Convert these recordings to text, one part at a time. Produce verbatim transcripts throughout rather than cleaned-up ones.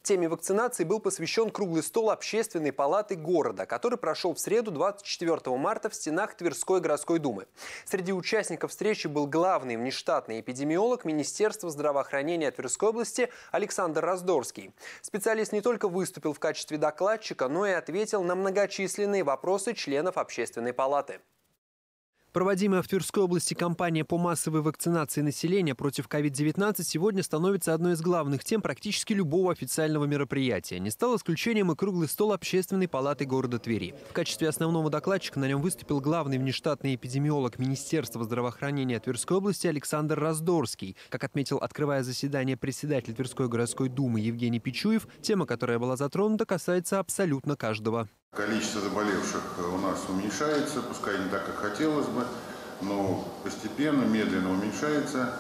Теме вакцинации был посвящен круглый стол Общественной палаты города, который прошел в среду двадцать четвёртого марта в стенах Тверской городской думы. Среди участников встречи был главный внештатный эпидемиолог Министерства здравоохранения Тверской области Александр Раздорский. Специалист не только выступил в качестве докладчика, но и ответил на многочисленные вопросы членов Общественной палаты. Проводимая в Тверской области кампания по массовой вакцинации населения против ковид девятнадцать сегодня становится одной из главных тем практически любого официального мероприятия. Не стал исключением и круглый стол Общественной палаты города Твери. В качестве основного докладчика на нем выступил главный внештатный эпидемиолог Министерства здравоохранения Тверской области Александр Раздорский. Как отметил, открывая заседание председатель Тверской городской думы Евгений Пичуев, тема, которая была затронута, касается абсолютно каждого. Количество заболевших у нас уменьшается, пускай не так, как хотелось бы, но постепенно, медленно уменьшается.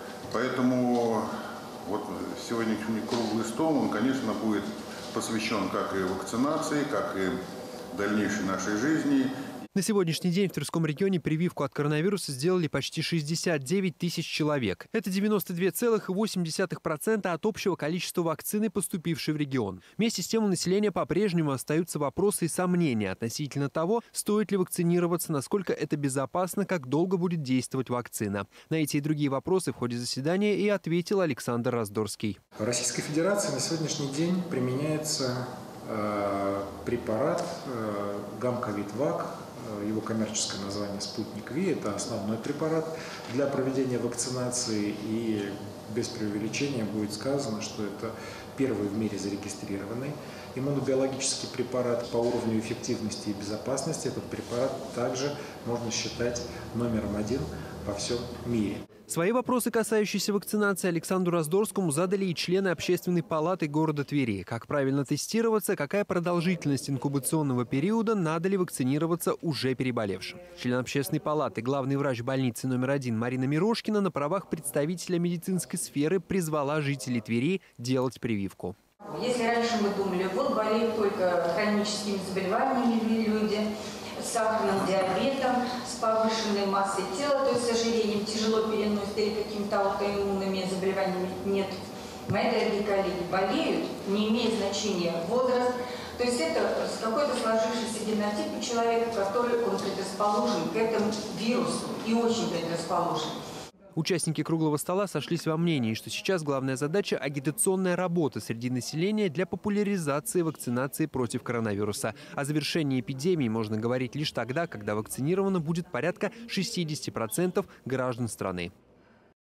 Поэтому вот сегодняшний круглый стол, он, конечно, будет посвящен как и вакцинации, как и дальнейшей нашей жизни. На сегодняшний день в Тверском регионе прививку от коронавируса сделали почти шестьдесят девять тысяч человек. Это девяносто две целых восемь десятых процента от общего количества вакцины, поступившей в регион. Вместе с тем у населения по-прежнему остаются вопросы и сомнения относительно того, стоит ли вакцинироваться, насколько это безопасно, как долго будет действовать вакцина. На эти и другие вопросы в ходе заседания и ответил Александр Раздорский. В Российской Федерации на сегодняшний день применяется э, препарат э, Гамковид-Вак. Его коммерческое название «Спутник Ви». Это основной препарат для проведения вакцинации. И без преувеличения будет сказано, что это первый в мире зарегистрированный иммунобиологический препарат по уровню эффективности и безопасности. Этот препарат также можно считать номером один во всем мире. Свои вопросы, касающиеся вакцинации, Александру Раздорскому задали и члены Общественной палаты города Твери. Как правильно тестироваться, какая продолжительность инкубационного периода, надо ли вакцинироваться уже переболевшим. Член Общественной палаты, главный врач больницы номер один Марина Мирошкина на правах представителя медицинской сферы призвала жителей Твери делать прививку. Если раньше мы думали, вот болеют только хроническими заболеваниями люди, с сахарным диабетом, с повышенной массой тела, то есть с ожирением тяжело переносят или какими-то аутоиммунными заболеваниями, нет. Мои дорогие коллеги, болеют, не имеет значения возраст, то есть это с какой-то сложившейся генотипа человека, который он предрасположен к этому вирусу и очень предрасположен. Участники круглого стола сошлись во мнении, что сейчас главная задача – агитационная работа среди населения для популяризации вакцинации против коронавируса. О завершении эпидемии можно говорить лишь тогда, когда вакцинировано будет порядка шестидесяти процентов граждан страны.